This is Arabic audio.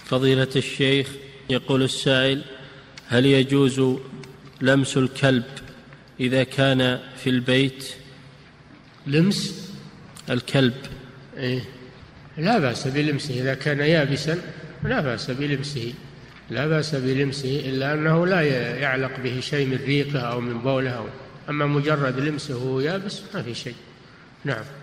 فضيلة الشيخ، يقول السائل: هل يجوز لمس الكلب إذا كان في البيت؟ لمس الكلب لا بأس بلمسه إذا كان يابسا، لا بأس بلمسه، لا بأس بلمسه، إلا أنه لا يعلق به شيء من ريقه أو من بوله، أما مجرد لمسه يابس ما في شيء. نعم.